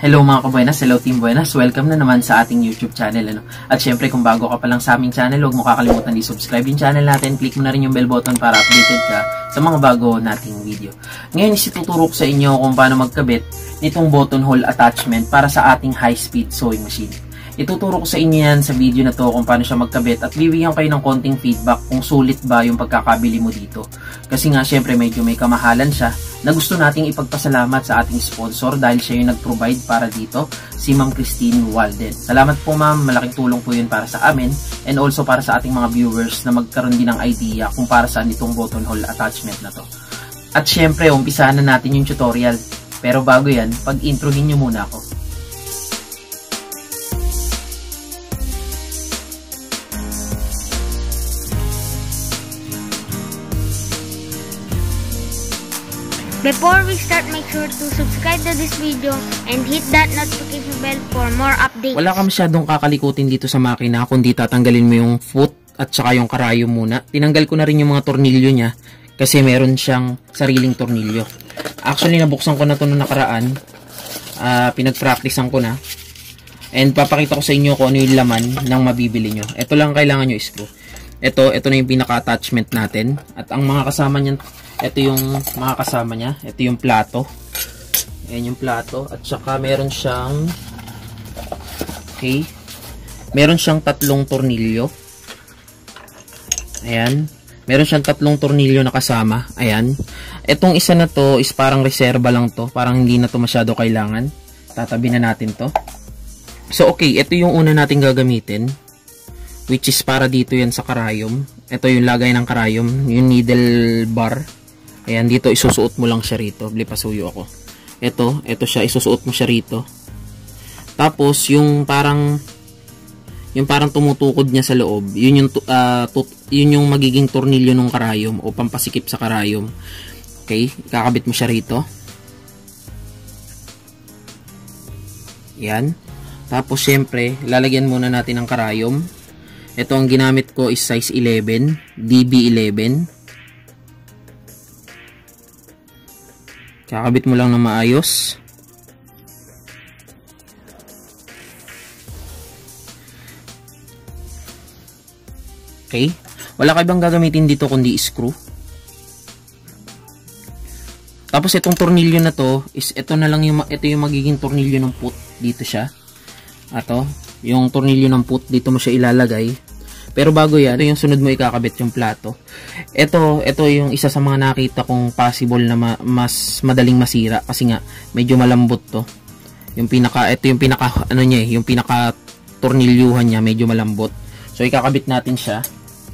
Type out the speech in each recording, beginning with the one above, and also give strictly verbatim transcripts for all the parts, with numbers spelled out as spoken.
Hello mga kabuenas, hello Team Buenas, welcome na naman sa ating YouTube channel. Ano? At syempre kung bago ka pa lang sa aming channel, huwag mo kakalimutan i-subscribe yung channel natin, click mo na rin yung bell button para updated ka sa mga bago nating video. Ngayon isituturo ko sa inyo kung paano magkabit nitong button hole attachment para sa ating high-speed sewing machine. Ituturo ko sa inyo yan sa video na to kung paano siya magkabit at bibigyan kayo ng konting feedback kung sulit ba yung pagkakabili mo dito. Kasi nga syempre medyo may kamahalan siya na gusto nating ipagpasalamat sa ating sponsor dahil siya yung nag-provide para dito, si Ma'am Christine Walden. Salamat po ma'am, malaking tulong po yun para sa amin and also para sa ating mga viewers na magkaroon din ng idea kung para saan itong button hole attachment na to. At syempre, umpisahan na natin yung tutorial. Pero bago yan, pag-introhin nyo muna ako. Before we start, make sure to subscribe to this video and hit that notification bell for more updates. Wala ka masyadong kakalikutin dito sa makina kundi tatanggalin mo yung foot at saka yung karayom muna. Tinanggal ko na rin yung mga tornilyo niya kasi meron siyang sariling tornilyo. Actually, nabuksan ko na ito noong nakaraan. Uh, pinag-practicean ko na. And papakita ko sa inyo kung ano yung laman ng mabibili nyo. Ito lang kailangan nyo screw. Ito, ito na yung pinaka-attachment natin. At ang mga kasama niyan, ito yung mga kasama niya. Ito yung plato. Ayan yung plato. At saka meron siyang okay. Meron siyang tatlong tornilyo. Ayan. Meron siyang tatlong tornilyo na kasama. Ayan. Itong isa na to is parang reserva lang to. Parang hindi na to masyado kailangan. Tatabi na natin to. So okay, ito yung una natin gagamitin. Which is para dito yan sa karayom. Ito yung lagay ng karayom. Yung needle bar. Ayan, dito isusuot mo lang siya rito. Blipasuyo ako. Ito, ito siya. Isusuot mo siya rito. Tapos, yung parang yung parang tumutukod niya sa loob. Yun yung, uh, tut, yun yung magiging tornilyo ng karayom o pampasikip sa karayom. Okay, kakabit mo siya rito. Ayan. Tapos, syempre, lalagyan muna natin ng karayom. Ito ang ginamit ko is size eleven, D B eleven. Kakabit mo lang ng maayos. Okay? Wala ka bang gagamitin dito kundi screw. Tapos itong tornilyo na to is ito na lang yung ito yung magiging tornilyo ng put dito siya. Ato, yung tornilyo ng put dito mo siya ilalagay. Pero bago yan, ito yung sunod mo ikakabit yung plato. Ito, ito yung isa sa mga nakita kong possible na ma mas madaling masira kasi nga medyo malambot to. Yung pinaka, ito yung pinaka, ano niya eh, yung pinaka tornilyuhan niya medyo malambot. So ikakabit natin siya.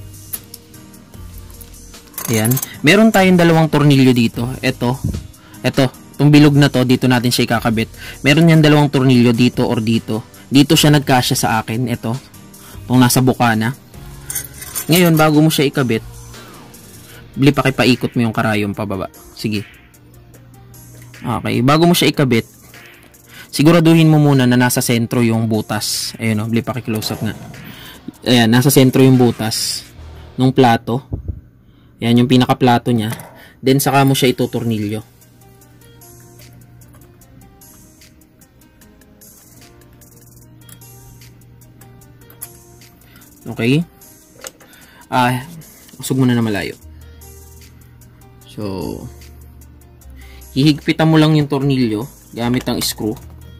Ayan. Meron tayong dalawang tornilyo dito. Ito, ito, itong bilog na to, dito natin siya ikakabit. Meron yan dalawang tornilyo dito or dito. Dito siya nagkasya sa akin. Ito, itong nasa bukana. Ngayon, bago mo siya ikabit, bili pa paikot mo yung karayom pababa. Sige. Okay, bago mo siya ikabit, siguraduhin mo muna na nasa sentro yung butas. Ayun o, bili pa close up nga. Ayan, nasa sentro yung butas nung plato. Ayan yung pinaka-plato niya. Then, saka mo siya itutornilyo. Okay. Ah, usog mo na na malayo. So, hihigpitan mo lang yung tornilyo gamit ang screw.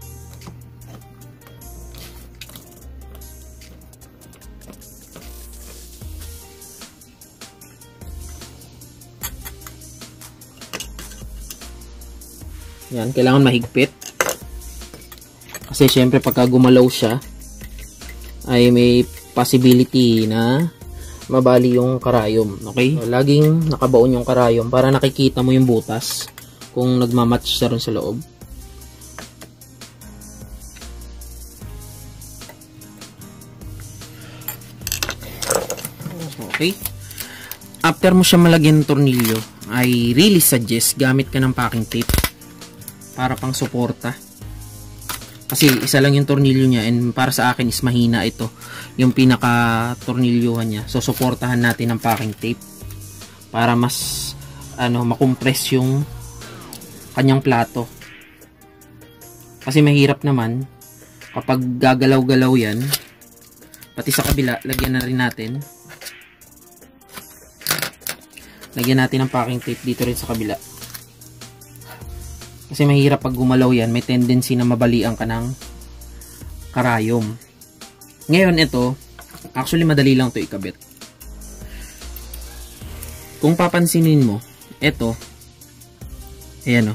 Yan, kailangan mahigpit. Kasi syempre pagka gumalaw siya, ay may possibility na mabali yung karayom. Okay? So, laging nakabaon yung karayom para nakikita mo yung butas kung nagmamatch siya rin sa loob. Okay? After mo siya malagyan ng tornilyo, I really suggest gamit ka ng packing tape para pang suporta. Kasi isa lang yung tornilyo niya and para sa akin is mahina ito. Yung pinaka tornilyuhan niya. So suportahan natin ng packing tape para mas ano makompress yung kanyang plato. Kasi mahirap naman kapag gagalaw-galaw yan. Pati sa kabila, lagyan na rin natin. Lagyan natin ng packing tape dito rin sa kabila. Kasi mahirap pag gumalaw yan, may tendency na mabalian ka ng karayom. Ngayon ito, actually madali lang to ikabit. Kung papansinin mo, ito, ayan o.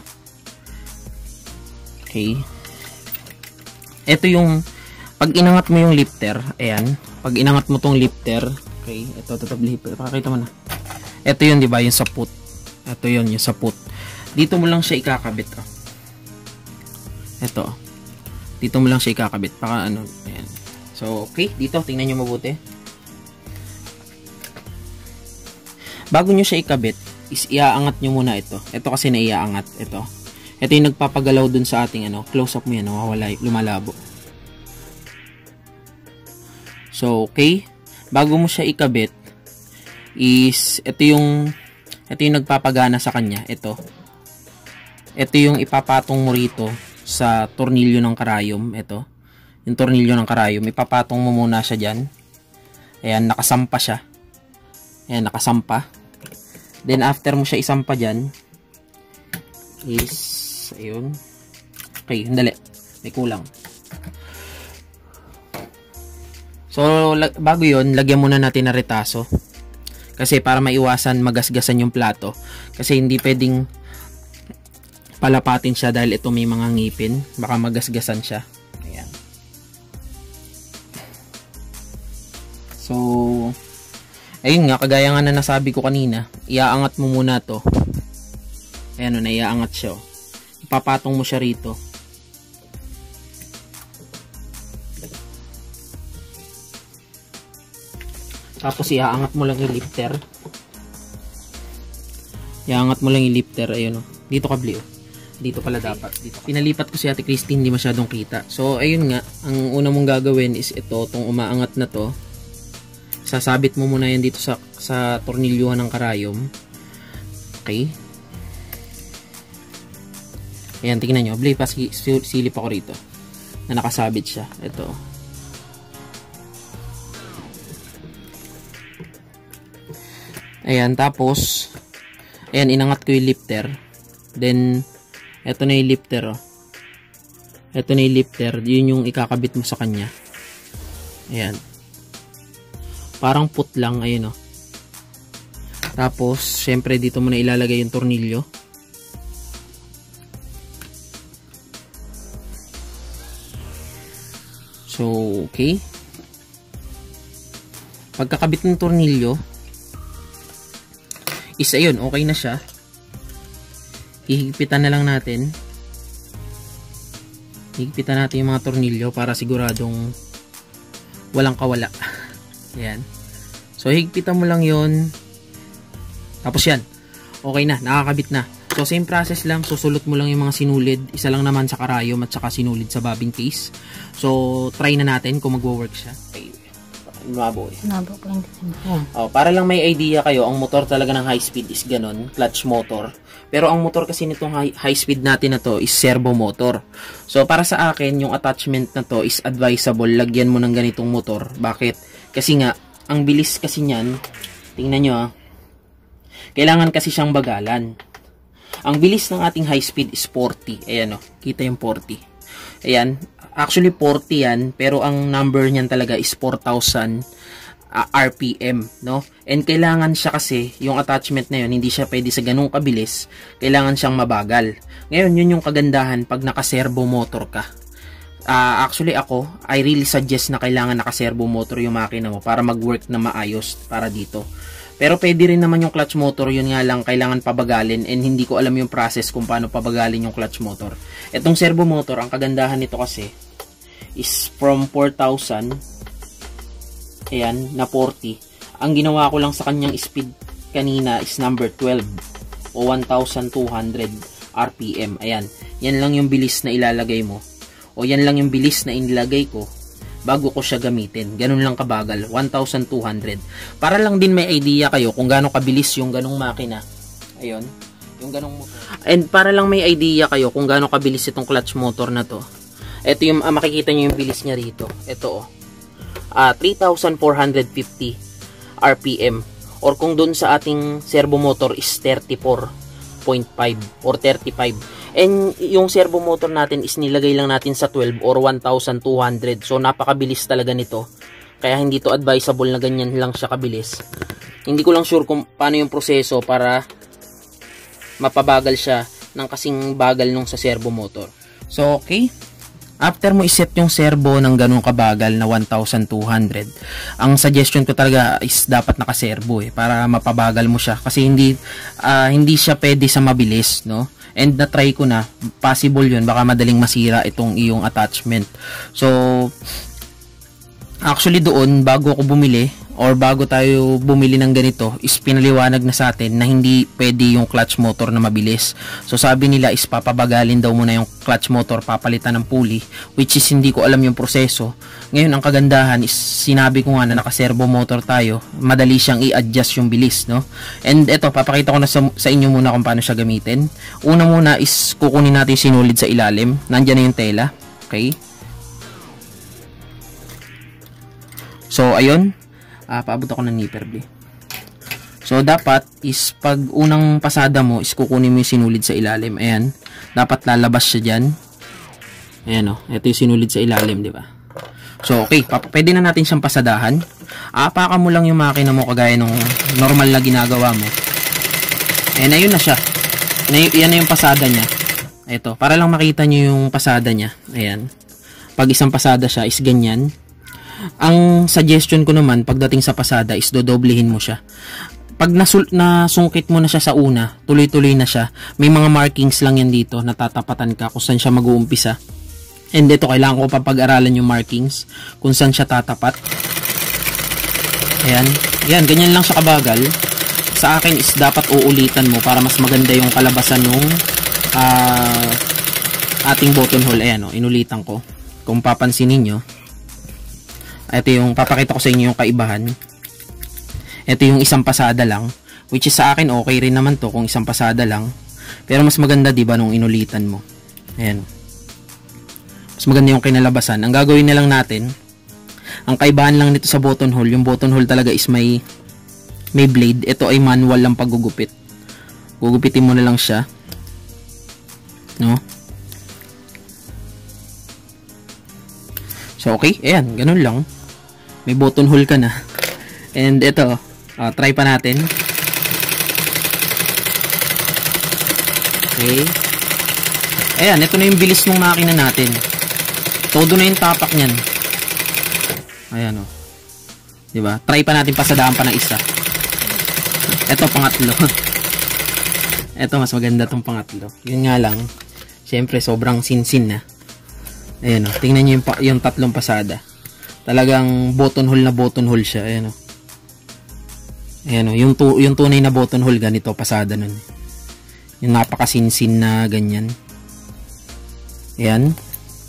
Okay. Ito yung, pag inangat mo yung lifter, ayan, pag inangat mo tong lifter, okay, ito, tatabli, pakakita mo na. Ito yun, di ba, yung saput. Ito yun, yung saput. Dito mo lang siya ikakabit, oh. Ito, dito mo lang siya ikakabit, baka ano, ayan. So, okay, dito, tingnan nyo mabuti. Bago nyo siya ikabit, is iaangat nyo muna ito. Ito kasi na iaangat, ito. Ito yung nagpapagalaw dun sa ating, ano, close up mo yan, nawawala, lumalabo. So, okay, bago mo siya ikabit, is, ito yung, ito yung nagpapagana sa kanya, ito. Ito yung ipapatong mo rito sa tornilyo ng karayom, ito. Yung tornilyo ng karayom, ipapatong mo muna siya dyan. Ayan, nakasampa siya. Ayan, nakasampa. Then, after mo siya isampa dyan, is, ayun. Okay, handali. May kulang. So, bago yun, lagyan muna natin na retaso. Kasi para maiwasan magasgasan yung plato. Kasi hindi pwedeng palapatin siya dahil ito may mga ngipin. Baka magasgasan siya. Ayan. So, ayun nga, kagaya nga na nasabi ko kanina, iaangat mo muna to. Ayan o, na iaangat siya. Ipapatong mo siya rito. Tapos iaangat mo lang yung lifter. Iaangat mo lang yung lifter. Ayun o. Dito kabli o. Dito pala dapat. Dito. Pinalipat ko si Ate Christine, hindi masyadong kita. So, ayun nga. Ang una mong gagawin is ito. Itong umaangat na to. Sasabit mo muna yan dito sa, sa tornilyuhan ng karayom. Okay. Ayan, tingnan nyo. Blay, pa silip ako rito. Na nakasabit siya. Ito. Ayan, tapos, ayan, inangat ko yung lifter. Then, eto na yung lifter, oh. Eto na yung lifter. Yun yung ikakabit mo sa kanya. Ayan. Parang put lang, ayun, oh. Tapos, syempre, dito mo na ilalagay yung tornilyo. So, okay. Pagkakabit ng tornilyo, is ayun, okay na siya. Hihigpitan na lang natin. Hihigpitan natin yung mga tornilyo para siguradong walang kawala. Ayan. So, higpitan mo lang yun. Tapos yan. Okay na, nakakabit na. So, same process lang. Susulot mo lang yung mga sinulid. Isa lang naman sa karayom at saka sinulid sa bobbin case. So, try na natin kung magwo-work siya. Okay. Lumabo eh. Lumabo ko hindi. Oh, para lang may idea kayo, ang motor talaga ng high speed is ganun, clutch motor. Pero ang motor kasi nitong high, high speed natin na to is servo motor. So para sa akin, yung attachment na to is advisable, lagyan mo ng ganitong motor. Bakit? Kasi nga, ang bilis kasi niyan, tingnan nyo ah, kailangan kasi siyang bagalan. Ang bilis ng ating high speed is forty. Ayan o, kita yung forty. Ayan, actually forty yan, pero ang number niyan talaga is four thousand uh, R P M, no? And kailangan siya kasi, yung attachment na yun, hindi siya pwede sa ganung kabilis, kailangan siyang mabagal. Ngayon, yun yung kagandahan pag naka-servo motor ka. Uh, actually ako, I really suggest na kailangan naka-servo motor yung makina mo para mag-work na maayos para dito. Pero pwede rin naman yung clutch motor, yun nga lang kailangan pabagalin and hindi ko alam yung process kung paano pabagalin yung clutch motor. Etong servo motor, ang kagandahan nito kasi is from four thousand, ayan, na forty. Ang ginawa ko lang sa kanyang speed kanina is number twelve o one thousand two hundred R P M. Ayan, yan lang yung bilis na ilalagay mo o yan lang yung bilis na inilagay ko bago ko siya gamitin. Ganun lang kabagal, one thousand two hundred. Para lang din may idea kayo kung gaano kabilis yung ganung makina. Ayun, Yung ganong motor. And para lang may idea kayo kung gaano kabilis itong clutch motor na to. Ito yung, ah, makikita nyo yung bilis niya rito. Ito, oh. Uh, three thousand four hundred fifty R P M. Or kung dun sa ating servo motor is thirty-four point five or thirty-five. And yung servo motor natin is nilagay lang natin sa twelve or one thousand two hundred. So, napakabilis talaga nito. Kaya hindi to advisable na ganyan lang siya kabilis. Hindi ko lang sure kung paano yung proseso para mapabagal siya ng kasing bagal nung sa servo motor. So, okay. After mo iset yung servo ng ganun kabagal na one thousand two hundred, ang suggestion ko talaga is dapat nakaservo eh, para mapabagal mo siya. Kasi hindi, uh, hindi siya pwede sa mabilis, no? And na-try ko na, possible yun, baka madaling masira itong iyong attachment. So, actually doon, bago ako bumili, or bago tayo bumili ng ganito, is pinaliwanag na sa atin na hindi pwede yung clutch motor na mabilis. So sabi nila is papabagalin daw muna yung clutch motor, papalitan ng pulley, which is hindi ko alam yung proseso. Ngayon ang kagandahan is sinabi ko nga na naka-servo motor tayo, madali siyang i-adjust yung bilis, no? And eto, papakita ko na sa, sa inyo muna kung paano siya gamitin. Una muna is kukunin natin yung sinulid sa ilalim. Nandiyan na yung tela. Okay? So ayun, Ah, paabot ako ng nipper B. So, dapat is pag unang pasada mo is kukunin mo yung sinulid sa ilalim. Ayan. Dapat lalabas siya dyan. Ayan o. Oh, ito yung sinulid sa ilalim, di ba? So, okay. Pwede na natin siyang pasadahan. Aapakan mo lang yung makina mo kagaya nung normal na ginagawa mo. Ayan, ayun na siya. Ayan na yung pasada niya. Ito. Para lang makita nyo yung pasada niya. Ayan. Pag isang pasada siya is ganyan. Ang suggestion ko naman pagdating sa pasada is dodoblehin mo siya. Pag nasul nasungkit mo na siya sa una, tuloy-tuloy na siya. May mga markings lang yan dito, natatapatan ka kung saan siya mag-uumpisa. And ito, kailangan ko papag-aralan yung markings kung saan siya tatapat. Ayan. Ayan, ganyan lang siya kabagal. Sa akin is dapat uulitan mo para mas maganda yung kalabasan ng uh, ating button hole. Ayan o, inulitan ko. Kung papansinin nyo, ito yung papakita ko sa inyo yung kaibahan. Ito yung isang pasada lang, which is sa akin okay rin naman to kung isang pasada lang. Pero mas maganda 'di ba nung inulitan mo. Ayan. Mas maganda yung kinalabasan. Ang gagawin na lang natin, ang kaibahan lang nito sa button hole, yung button hole talaga is may may blade. Ito ay manual lang paggugupit. Gugupitin mo na lang siya. No? So okay, ayan, ganun lang. May button hole ka na. And ito, uh, try pa natin. Okay. Ayan, ito na yung bilis ng makina natin. Todo na yung tapak niyan. Ayan o. Oh. Diba? Try pa natin pasadaan pa ng isa. Ito, pangatlo. Ito, mas maganda tong pangatlo. Yun nga lang, syempre, sobrang sinsin na. Ayan o. Oh. Tingnan nyo yung, yung tatlong pasada. Talagang button hole na button hole siya. Ayan o. Ayan o. Yung, tu yung tunay na button hole, ganito pasada nun. Yung napakasinsin na ganyan. Ayan.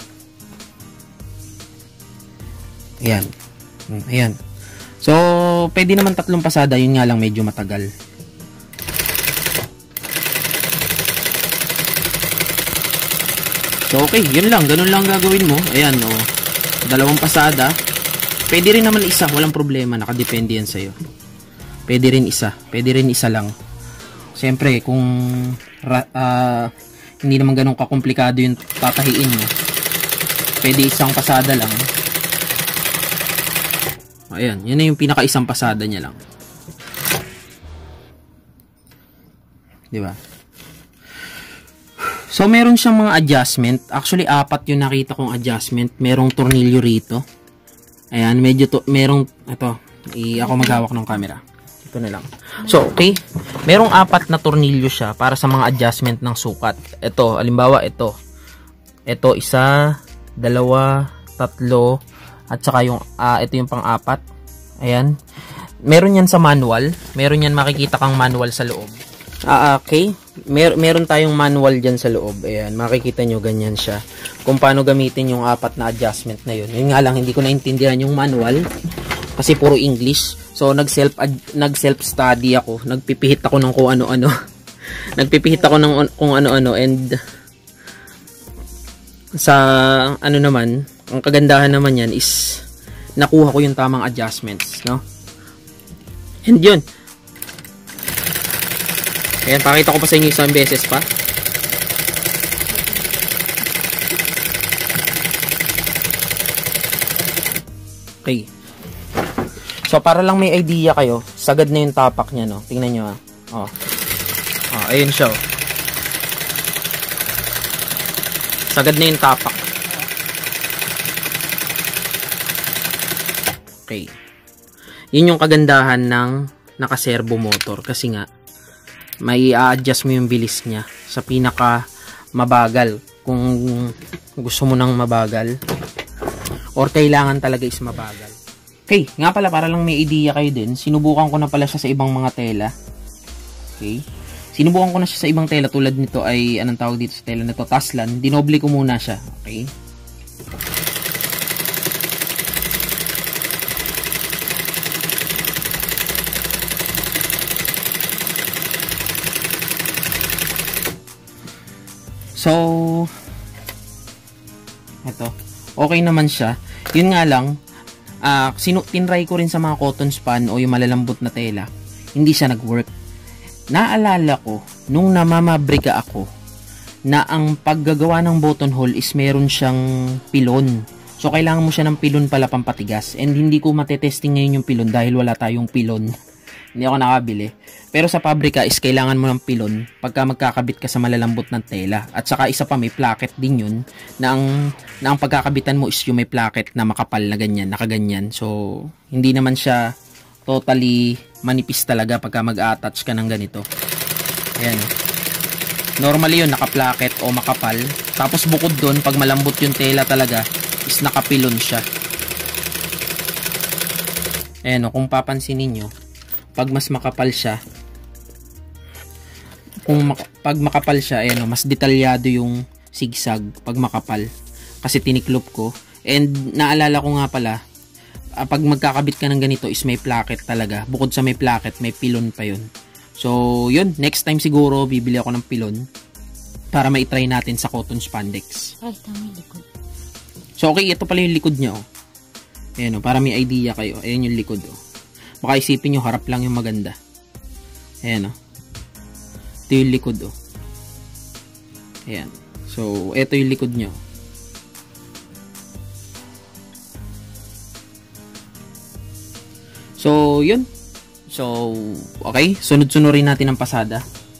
Ayan. Ayan. So, pwede naman tatlong pasada. Yun nga lang medyo matagal. So, okay. Yun lang. Ganun lang gagawin mo. Ayan o. Dalawang pasada. Pwede rin naman isa, walang problema, nakadepende yan sa'yo. Pwede rin isa, pwede rin isa lang. Siyempre, kung uh, hindi naman ganun kakomplikado yung tatahiin mo, pwede isang pasada lang. Ayan, yun na yung pinaka isang pasada niya lang. Diba? So, meron siyang mga adjustment. Actually, apat yung nakita kong adjustment. Merong tornilyo rito. Ayan, medyo to, merong, ito, i, ako maghawak ng camera. Ito na lang. So, okay. Merong apat na tornilyo siya para sa mga adjustment ng sukat. Ito, halimbawa, ito. Ito, isa, dalawa, tatlo, at saka yung, uh, ito yung pang-apat. Ayan. Meron yan sa manual. Meron yan makikita kang manual sa loob. Ah, okay. Mer meron tayong manual dyan sa loob. Ayan, makikita nyo ganyan siya. Kung paano gamitin yung apat na adjustment na yun. Yun nga lang, hindi ko naintindihan yung manual. Kasi puro English. So, nag-self nag-self study ako. Nagpipihit ako ng kung ano-ano. Nagpipihit ako ng kung ano-ano, and sa ano naman, ang kagandahan naman yan is nakuha ko yung tamang adjustments, no? And yun. Ayan, pakita ko pa sa inyo isang beses pa. Okay. So, para lang may idea kayo, sagad na yung tapak niya, no? Tingnan nyo, ah. Oh. Oh, ayun siya, oh. Sagad na yung tapak. Okay. Yun yung kagandahan ng naka-servo motor. Kasi nga, may i-adjust mo yung bilis niya sa pinaka mabagal. Kung gusto mo nang mabagal, or kailangan talaga is mabagal. Okay, nga pala, para lang may idea kayo din, sinubukan ko na pala siya sa ibang mga tela. Okay. Sinubukan ko na siya sa ibang tela, tulad nito ay, anong tawag dito sa tela nito? Taslan. Dinoble ko muna siya. Okay. So, eto. Okay naman siya. Yun nga lang, uh, sinu tinry ko rin sa mga cotton span o yung malalambot na tela. Hindi siya nag-work. Naalala ko, nung namamabrika ako, na ang paggagawa ng button hole is meron siyang pilon. So, kailangan mo siya ng pilon pala pampatigas. And hindi ko matetesting ngayon yung pilon dahil wala tayong pilon. Hindi ako nakabili. Pero sa pabrika is kailangan mo ng pilon pagka magkakabit ka sa malalambot ng tela. At saka isa pa, may placket din yun na ang, na ang pagkakabitan mo is yung may placket na makapal na ganyan, nakaganyan. So, hindi naman siya totally manipis talaga pagka mag-attach ka ng ganito. Ayan. Normally yun, naka-placket o makapal. Tapos bukod dun, pag malambot yung tela talaga, is nakapilon siya. Ayan o, kung papansinin nyo, pag mas makapal siya, kung mak pag makapal siya, ayan o, mas detalyado yung zigzag pag makapal. Kasi tiniklop ko. And naalala ko nga pala, uh, pag magkakabit ka ng ganito is may placket talaga. Bukod sa may placket, may pilon pa yun. So, yun. Next time siguro, bibili ako ng pilon para ma-try natin sa cotton spandex. Ay, tama yung likod. So, okay. Ito pala yung likod niya, oh. Ayan, oh. Para may idea kayo. Ayan yung likod, oh. Baka isipin nyo, harap lang yung maganda. Ayan, oh. Ito yung likod, oh. Ayan. So, ito yung likod nyo. So, yun. So, okay. Sunod-sunurin natin ang pasada.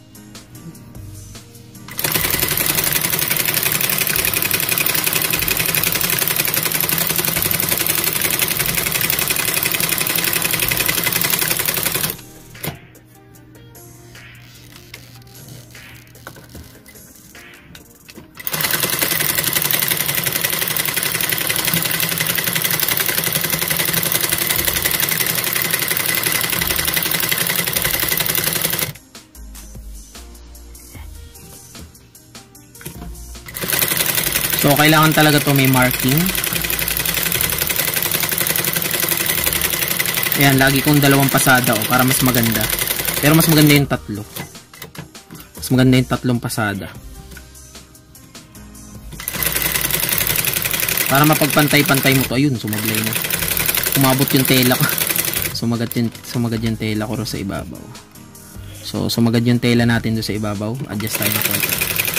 So, kailangan talaga to may marking. Ayan, lagi kong dalawang pasada, oh, para mas maganda. Pero mas maganda yung tatlo. Mas maganda yung tatlong pasada. Para mapagpantay-pantay mo to. Ayun, sumablay na. Umabot yung tela ko. Sumagad yung, sumagad yung tela ko sa ibabaw. So, sumagad yung tela natin doon sa ibabaw. Adjust tayo na konti.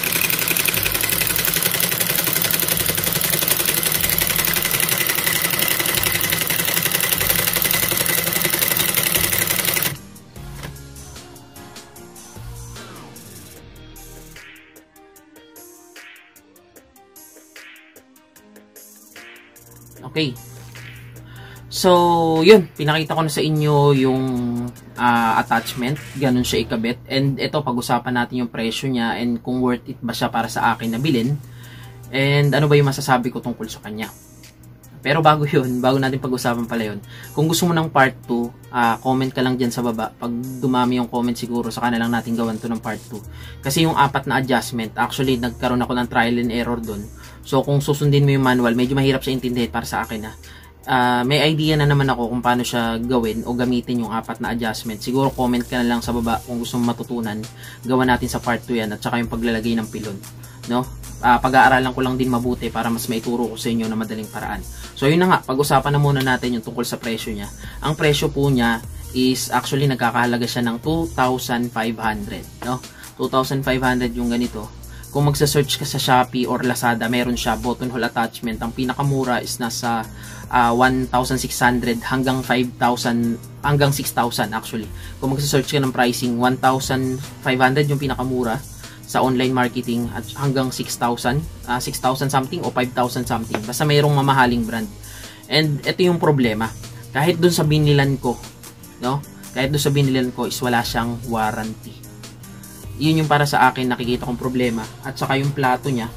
Okay. So, yun. Pinakita ko na sa inyo yung uh, attachment. Ganun siya ikabit. And ito, pag-usapan natin yung presyo niya and kung worth it ba siya para sa akin na bilhin. And ano ba yung masasabi ko tungkol sa kanya. Pero bago yun, bago natin pag-usapan pala yun, kung gusto mo ng part two, uh, comment ka lang dyan sa baba. Pag dumami yung comment siguro, saka na lang natin gawan to ng part two. Kasi yung apat na adjustment, actually, nagkaroon ako ng trial and error dun. So, kung susundin mo yung manual, medyo mahirap siya intindihin para sa akin, ha. uh, may idea na naman ako kung paano siya gawin o gamitin yung apat na adjustment. Siguro comment ka na lang sa baba kung gusto mong matutunan. Gawa natin sa part two yan, at saka yung paglalagay ng pilon, no? Uh, pag-aaralan ko lang din mabuti para mas maituro ko sa inyo na madaling paraan. So yun na nga, pag-usapan na muna natin yung tungkol sa presyo niya. Ang presyo po niya is actually nagkakahalaga siya ng two thousand five hundred, no? two thousand five hundred yung ganito. Kung magsa-search ka sa Shopee or Lazada, meron siya buttonhole attachment. Ang pinakamura is nasa uh, one thousand six hundred hanggang five thousand, hanggang six thousand actually. Kung magsa-search ka ng pricing, one thousand five hundred yung pinakamura sa online marketing at hanggang six thousand, uh, six thousand something o five thousand something. Basta mayroong mamahaling brand. And ito yung problema. Kahit dun sa binilan ko, no? Kahit dun sa binilan ko is wala siyang warranty. Yun yung para sa akin nakikita kong problema. At saka yung plato niya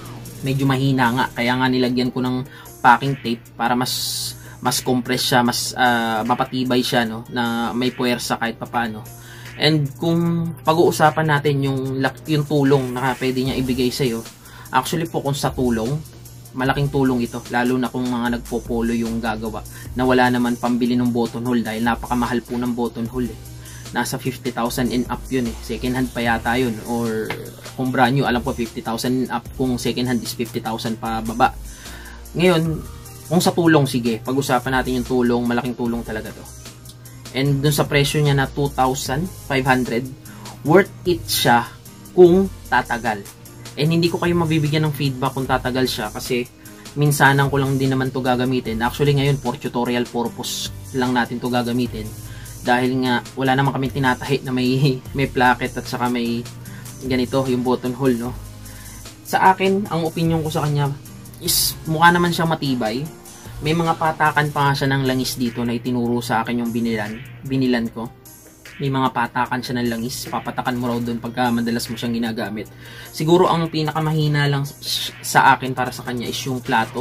medyo mahina nga, kaya nga nilagyan ko ng packing tape para mas mas compress siya, mas uh, mapatibay siya, no, na may puwersa kahit papaano. And kung pag-uusapan natin yung yung tulong na pwede niya ibigay sa iyo, actually po kung sa tulong, malaking tulong ito, lalo na kung mga nagpo-polo yung gagawa na wala naman pambili ng buttonhole dahil napakamahal po ng buttonhole eh. Nasa fifty thousand and up yun eh. Second hand pa yata yun. Or kung brand new, alam ko fifty thousand and up. Kung second hand is fifty thousand pa baba. Ngayon, kung sa tulong, sige. Pag-usapan natin yung tulong. Malaking tulong talaga to. And dun sa presyo niya na two thousand five hundred, worth it siya kung tatagal. And hindi ko kayo mabibigyan ng feedback kung tatagal siya kasi minsanan ko lang din naman to gagamitin. Actually ngayon, for tutorial purpose lang natin to gagamitin. Dahil nga wala naman kami tinatahi na may may placket at saka may ganito yung buttonhole, no. Sa akin, ang opinion ko sa kanya is mukha naman siyang matibay. May mga patakan pa nga siya ng langis dito na itinuro sa akin yung binilan, binilan ko. May mga patakan siya ng langis, papatakan mo raw doon pagka madalas mo siyang ginagamit. Siguro ang pinakamahina lang sa akin para sa kanya is yung plato.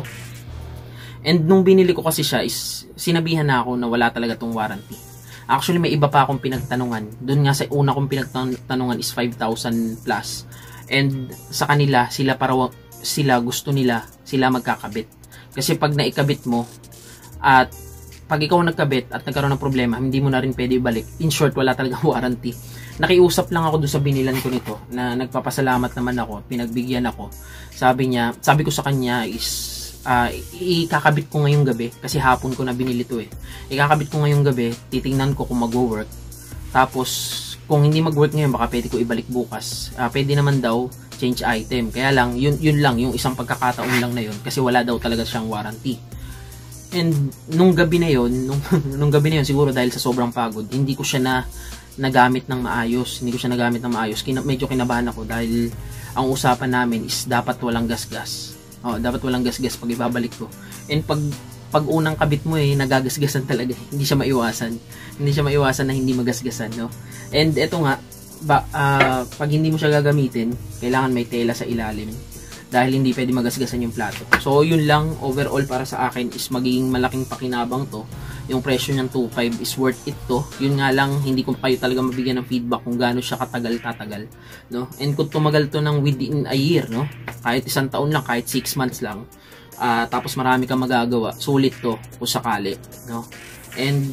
And nung binili ko kasi siya is sinabihan na ako na wala talaga tong warranty. Actually, may iba pa akong pinagtanungan. Doon nga sa una kong pinagtanungan is five thousand plus. And sa kanila, sila para sila gusto nila, sila magkakabit. Kasi pag naikabit mo, at pag ikaw nagkabit at nagkaroon ng problema, hindi mo na rin pwede ibalik. In short, wala talagang warranty. Nakiusap lang ako doon sa binilan ko nito, na nagpapasalamat naman ako, pinagbigyan ako. Sabi niya, sabi ko sa kanya is, Uh, ikakabit ko ngayong gabi kasi hapon ko na binili to eh. Ikakabit ko ngayong gabi, titingnan ko kung mag-work. Tapos kung hindi mag-work ngayon, baka pwede ko ibalik bukas. Uh, pwede naman daw change item. Kaya lang, yun, yun lang, yung isang pagkakataon lang na yun kasi wala daw talaga siyang warranty. And nung gabi na yun, nung, nung gabi na yun, siguro dahil sa sobrang pagod, hindi ko siya na nagamit ng maayos. Hindi ko siya nagamit ng maayos. Kina, medyo kinabahan ako dahil ang usapan namin is dapat walang gas-gas. Oh, dapat walang gasgas pag ibabalik ko. And pag pag unang kabit mo eh nagagasgasan talaga. Hindi siya maiwasan. Hindi siya maiwasan na hindi magasgasan, no. And eto nga, ba, uh, pag hindi mo siya gagamitin, kailangan may tela sa ilalim dahil hindi pwede magasgasan yung plato. So yun lang overall para sa akin is magiging malaking pakinabang to. Yung presyo niyang two point five is worth it to. Yun nga lang, hindi ko kayo talaga mabigyan ng feedback kung gaano siya katagal tatagal, no. And kung tumagal to ng within a year, no, kahit isang taon lang, kahit six months lang, uh, tapos marami kang magagawa, sulit to kung sakali, no. And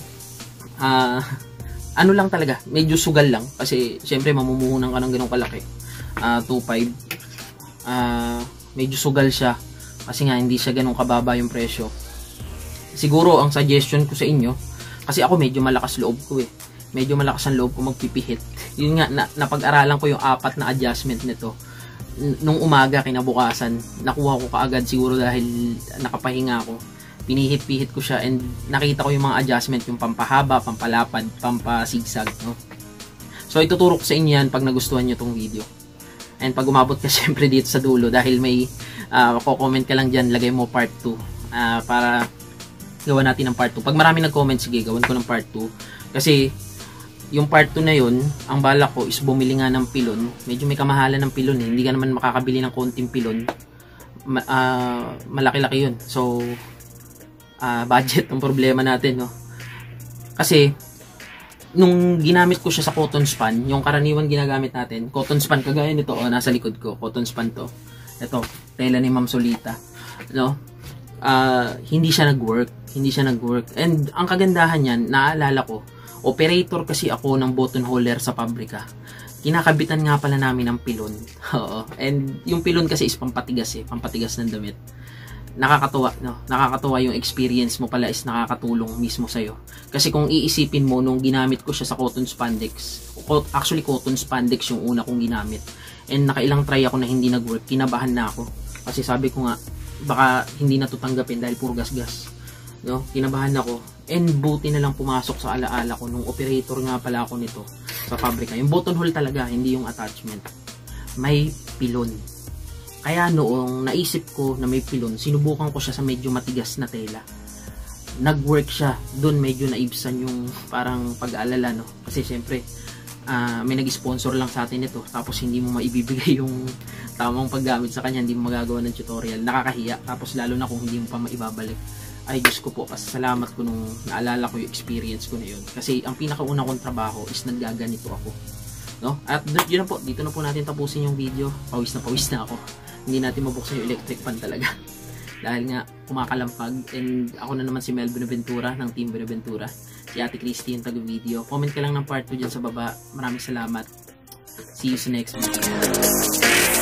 uh, ano lang talaga, medyo sugal lang kasi syempre mamumuhunan ka ng ganong kalaki. uh, two point five uh, medyo sugal siya kasi nga hindi siya ganong kababa yung presyo. Siguro ang suggestion ko sa inyo, kasi ako medyo malakas loob ko eh. Medyo malakas ang loob ko magpipihit. Yun nga, na, napag-aralan ko yung apat na adjustment nito. Nung umaga, kinabukasan, nakuha ko kaagad siguro dahil nakapahinga ako. Pinihit-pihit ko siya and nakita ko yung mga adjustment, yung pampahaba, pampalapad, pampasigsag, no? So, ituturo ko sa inyo yan pag nagustuhan nyo tong video. And pag umabot ka syempre dito sa dulo, dahil may uh, comment ka lang dyan, lagay mo part two. Uh, para gawa natin ng part two. Pag marami nag-comment, sige, gawin ko ng part two. Kasi, yung part two na yun, ang balak ko is bumili nga ng pilon. Medyo may kamahalan ng pilon eh. Hindi ka naman makakabili ng konting pilon. Ma uh, malaki-laki yun. So, uh, budget ang problema natin, no? Kasi, nung ginamit ko siya sa cotton span, yung karaniwan ginagamit natin, cotton span, kagaya nito, oh, nasa likod ko, cotton span to. Ito, tela ni Ma'am Solita. No? uh, hindi siya nag-work. Hindi siya nag-work. And ang kagandahan niyan, naalala ko, operator kasi ako ng button holder sa pabrika. Kinakabitan nga pala namin ng pilon. Oo. And yung pilon kasi is pampatigas eh, pampatigas ng damit. Nakakatuwa, no? Nakakatuwa yung experience mo pala is nakakatulong mismo sa'yo. Kasi kung iisipin mo, nung ginamit ko siya sa cotton spandex, actually cotton spandex yung una kong ginamit. And nakailang try ako na hindi nag-work, kinabahan na ako. Kasi sabi ko nga, baka hindi na to tanggapin dahil puro gas-gas. No? Kinabahan ako. And buti na lang pumasok sa alaala ko nung operator nga pala ako nito sa pabrika. Yung button hole talaga, hindi yung attachment. May pilon. Kaya noong naisip ko na may pilon, sinubukan ko siya sa medyo matigas na tela. Nag-work siya. Doon medyo naibsan yung parang pag-aalala, no? Kasi syempre, uh, may nag-sponsor lang sa atin ito. Tapos hindi mo maibibigay yung tamang paggamit sa kanya. Hindi mo magagawa ng tutorial. Nakakahiya. Tapos lalo na kung hindi mo pa maibabalik. Ay, Diyos ko po. Pasalamat ko nung naalala ko yung experience ko na yun. Kasi ang pinakauna kong trabaho is naggaganito ako. No? At yun na po. Dito na po natin tapusin yung video. Pawis na pawis na ako. Hindi natin mabuksan yung electric fan talaga. Dahil nga, kumakalampag. And ako na naman si Mel Benaventura ng Team Benaventura. Si Ate Christy yung taga-video. Comment ka lang ng part two dyan sa baba. Maraming salamat. See you sa next video.